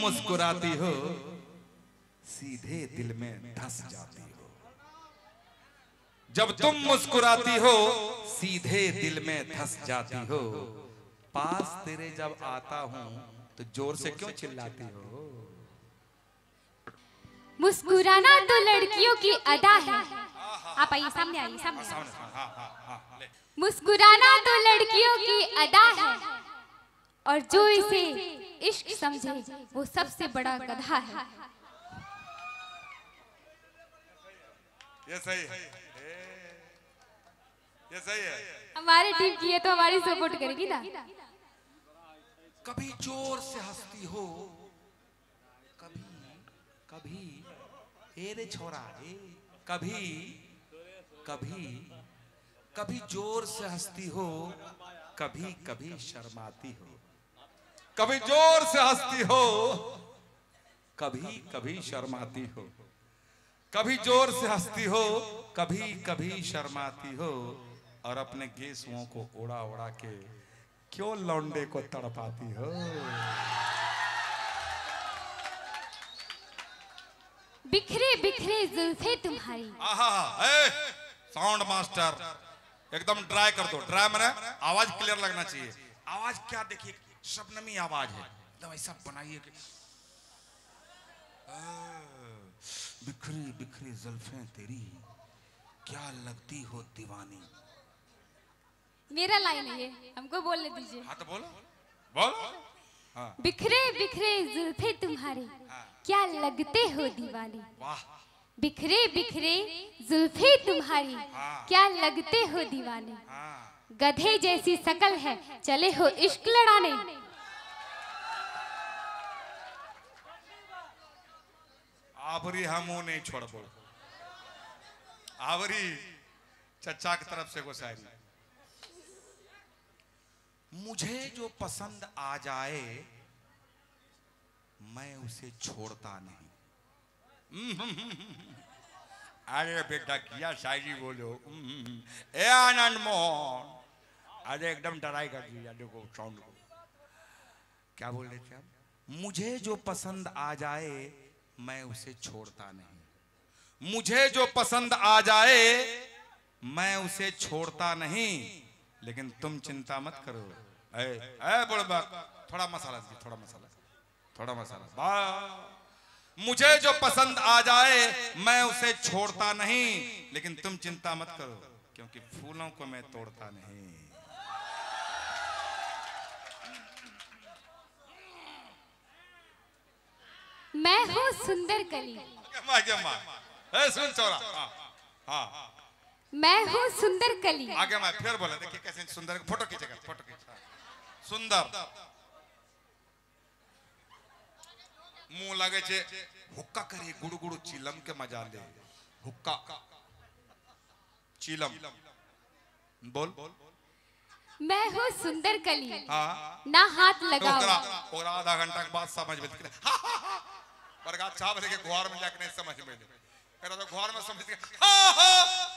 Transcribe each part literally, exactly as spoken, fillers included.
मुस्कुराती हो सीधे दिल में धस जाती हो। जब तुम मुस्कुराती हो सीधे दिल में धस जाती हो। पास तेरे जब आता हूं तो जोर से क्यों चिल्लाती हो। मुस्कुराना तो लड़कियों की अदा है। आप आइए सामने आइए सामने। मुस्कुराना तो लड़कियों की अदा है और जो इसे इश्क समझे वो सबसे बड़ा गधा है। ये सही है, ये सही है। हमारी टीम की है तो हमारी सपोर्ट करेगी ना। कभी जोर से हंसती हो, कभी कभी ए रे छोरा ए, कभी कभी कभी जोर से हंसती हो, कभी कभी शर्माती हो। कभी जोर से हंसती हो, कभी कभी शर्माती हो। कभी जोर से हंसती हो, कभी कभी शर्माती हो। और अपने गेसुओं को उड़ा उड़ा के क्यों लौंडे को तड़पाती हो। बिखरे बिखरे जुल्फे तुम्हारी। आहा, ए, साउंड मास्टर एकदम ड्राई कर दो। ड्राई मैंने आवाज क्लियर लगना चाहिए। आवाज क्या देखिए, शबनमी आवाज है एकदम ऐसा बनाइए कि बिखरी बिखरी जुल्फें तेरी क्या लगती हो दीवानी। मेरा लाइन है ये, हमको बोलने दीजिए। हाँ तो बोलो बोलो। हाँ। बिखरे बिखरे जुल्फे तुम्हारी हाँ। क्या लगते हो दीवानी। वाह। बिखरे बिखरे जुल्फे तुम्हारी हाँ। क्या लगते हो दीवानी। हाँ। गधे जैसी शकल है चले हो इश्क लड़ाने। आवरी हम नहीं छोड़ बोल। आवरी चचा की तरफ से गोसाई। मुझे जो पसंद आ जाए मैं उसे छोड़ता नहीं। अरे बेटा क्या शायरी बोलो। ए आनंद मोहन, अरे एकदम डराई कर दिया। देखो साउंड को क्या बोल रहे थे आप। मुझे जो पसंद आ जाए मैं उसे छोड़ता नहीं। मुझे जो पसंद आ जाए मैं उसे छोड़ता नहीं। लेकिन तुम चिंता मत करो। ए, ए बुढ़बा, थोड़ा मसाला दीजिए, थोड़ा मसाला, थोड़ा मसाला। मुझे जो पसंद आ जाए मैं उसे छोड़ता नहीं। लेकिन तुम चिंता मत करो क्योंकि फूलों को मैं तोड़ता नहीं। मैं हूँ सुंदर कली। माँ के माँ, ए सुन चौरा। हाँ, हाँ। मैं हूँ सुंदर कली। आगे मैं फिर बोला, देखिए कैसे सुंदर। फोटो खींचेगा, फोटो खींचा। सुंदर मुंह लगे छे हुक्का करे गुड़ु गुड़ु चिलम के मजा ले। हुक्का चिलम बोल। मैं हूँ सुंदर कली। हाँ। ना हाथ लगाओ। और आधा घंटा के बाद समझ में बरगा चाव लेके घर में जाके नहीं समझ में मेरा तो घर में समझ गया। हाँ हाँ।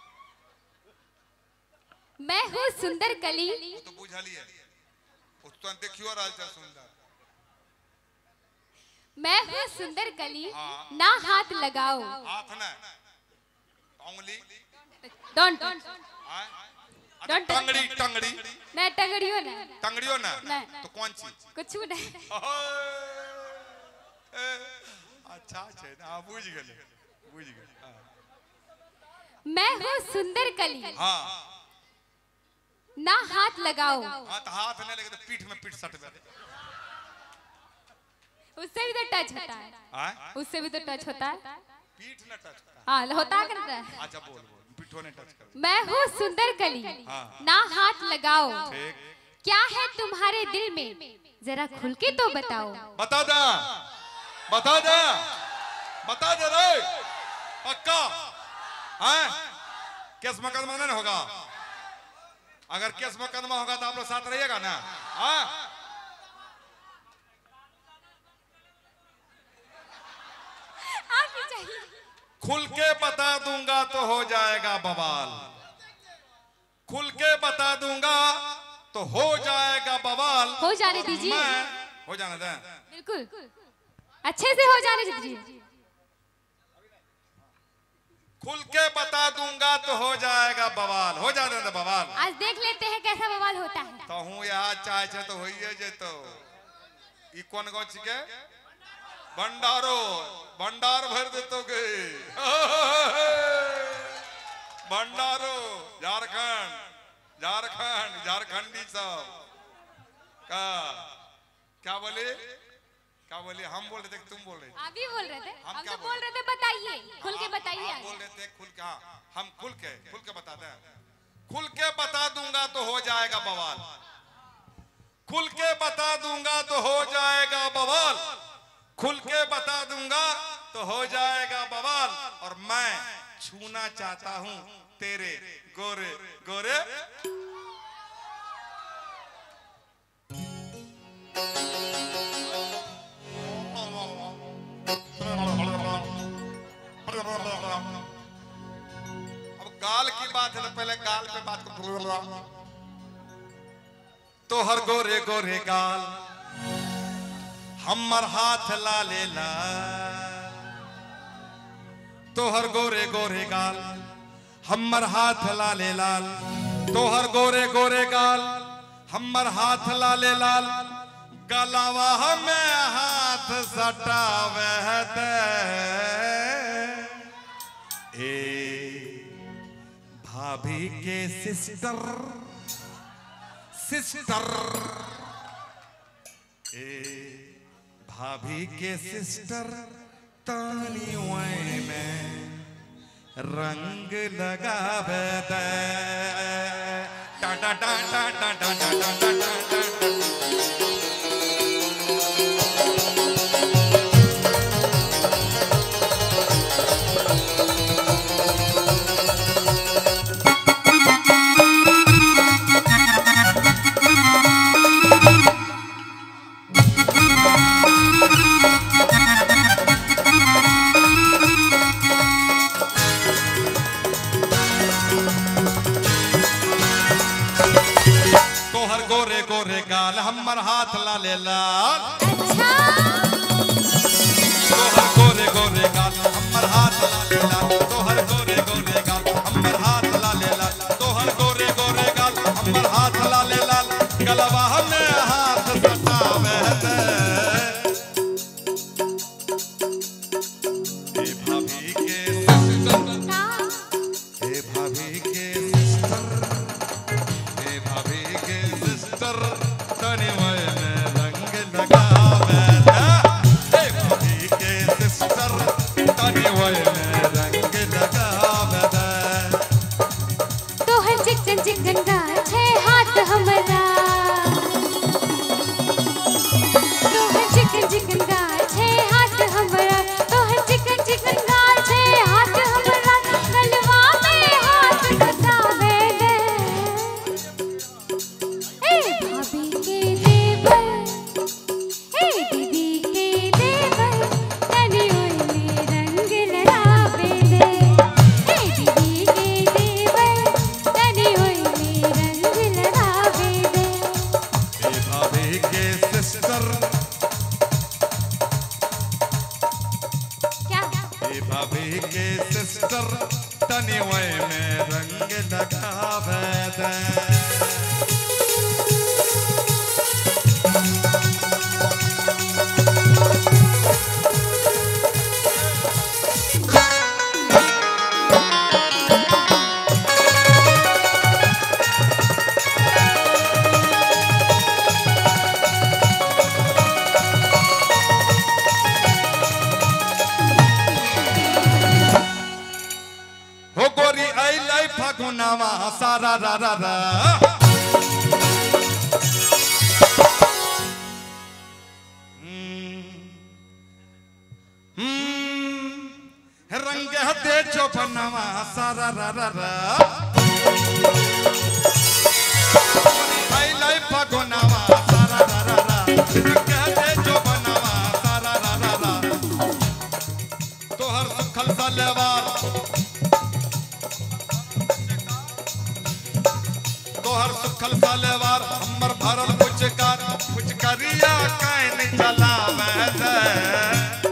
मैं हूँ सुंदर कली। तो बुझा लिया तो देखियो राजा सुंदर। मैं हूँ सुंदर कली। हाँ। ना हाथ लगाओ। हाथ ना उंगली। डोंट डोंट टंगड़ी टंगड़ी नहीं टंगड़ियो ना टंगड़ियो ना नहीं। तो कौन चीज कुछ नहीं। अच्छा छे ना बुझ गेले बुझ गेले। मैं हूँ सुंदर कली। हाँ। ना हाथ लगाओ। हाँ तो हाथ नहीं लगे तो पीठ में पीठ सट दे। उससे भी तो टच होता है। हाँ? उससे भी तो टच होता है। पीठ न टच होता है। हाँ होता करता है। अच्छा बोल बोल पीठों ने टच कर। मैं हूँ सुंदर कली। हाँ। ना हाथ लगाओ। ठीक। क्या है तुम्हारे दिल में जरा खुल के तो बताओ। बता दे बता दे बता दे रे पक्का। हैं? केस मुकदमा नहीं होगा। अगर केस मुकदमा होगा तो आप लोग साथ रहिएगा ना। हाँ? खुल के बता दूंगा तो हो जाएगा बवाल। खुल के बता दूंगा तो हो जाएगा बवाल। हो जाने दीजिए। हो जाने दे। बिल्कुल। अच्छे से हो जाने दीजिए। खुल के बता दूंगा तो हो जाएगा बवाल, हो जाने दे बवाल। आज देख लेते हैं कैसा बवाल होता है। तो हूँ यहाँ चाहे छे तो होइए जे तो ई कौन गाँव छिके? भंडारो, भंडार भर देतो गे भंडारो, झारखंड, झारखंड, झारखंडी सब का क्या बोले? क्या बोले? हम बोल रहे थे, तुम बोल रहे थे? आप भी बोल रहे थे। हम हम क्या तो बोल रहे थे बताइए, खुल के बताइए। आप बोल रहे थे खुल के, हाँ हम खुल के खुल के बताते हैं। खुल के बता दूंगा तो हो जाएगा बवाल, खुल के बता दूंगा तो हो जाएगा बवाल, खुल के बता दूंगा तो हो जाएगा बवाल। और मैं छूना चाहता हूं तेरे गोरे गोरे अब गाल की बात है तो पहले गाल पे बात कर। तो हर गोरे गोरे गाल हमर हाथ ला ले ला, तो हर गोरे गोरे गाल हमर हाथ ला ले लाल, तो हर गोरे गोरे गाल हमर हाथ ला ले लाल। गलावा हमें हाथ सटावे दे ए भाभी के सिस्टर, सिस्टर ए भाभी के सिस्टर तानी में रंग लगावे दे। टा टा टा टा टा टा टा टा टा। हमर हाथ ला ले लाल, अच्छा तोहर गोरे गोरे गाल हमर हाथ ला ले लाल, तोहर गोरे गोरे गाल हमर हाथ ला ले लाल, तोहर गोरे गोरे गाल हमर हाथ ला ले लाल। गलवा में हाथ सटावे दे ए भाभी के सिस्टर, ए भाभी के सिस्टर, ए भाभी के सिस्टर तनी में रंग लगावे दे। ए भाभी के सिस्टर तनी में रंग लगावे दे। तोहर चिकन चिकन गाल छे हाथ हमरा, तोहर चिकन चिकन गाल छे हाथ हमरा, तोहर चिकन चिकन गाल छे हाथ हमरा। गलवा में हाथ सटावे दे ए भाभी के देवर, ए दीदी के देवर तनी में रंग लगावे दे। ए दीदी के देवर तनी में रंग लगावे दे। ए भाभी के सिस्टर, क्या ए भाभी के सिस्टर तनी में रंग लगावे दे। हो गोरी आई लाई फागुनावा सारा रा रा रा। हम्म, हम्म, रंग दे चौपनवा सारा रा रा रा। आई लाई फागुनावा सारा रा रा रा, रंग दे चौपनवा सारा रा रा रा। तोहर सुखल सलवार, तोहर सुखल सलवार हमर भरल पुचकार, पुचकरिया कैन चलावे दे।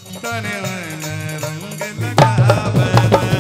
तने मन रंग लगावे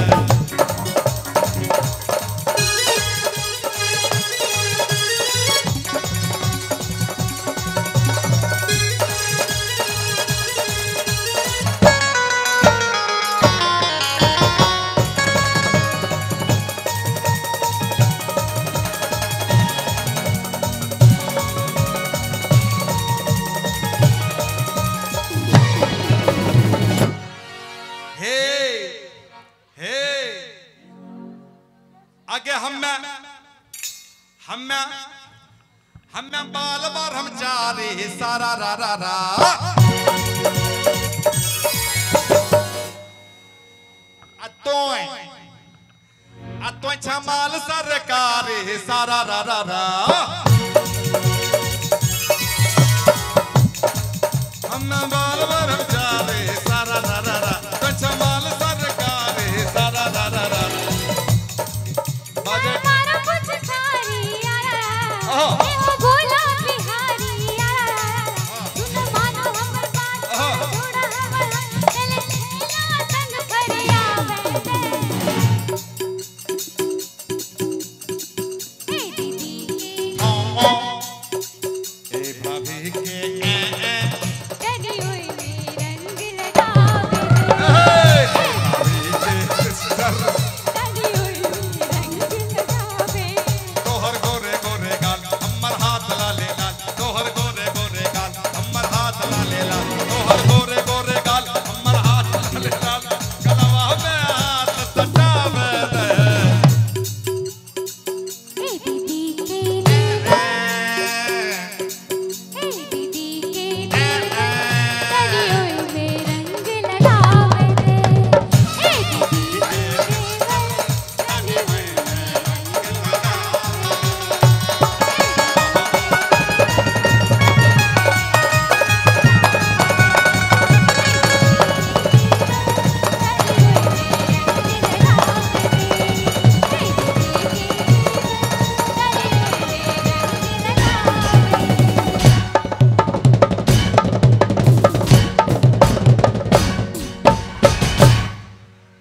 आगे हम हम हम बाल बार हम जा रे सारा रा रा रा अतोय अतोय छमाल सरकार सारा रा रा रा हम बाल बार हम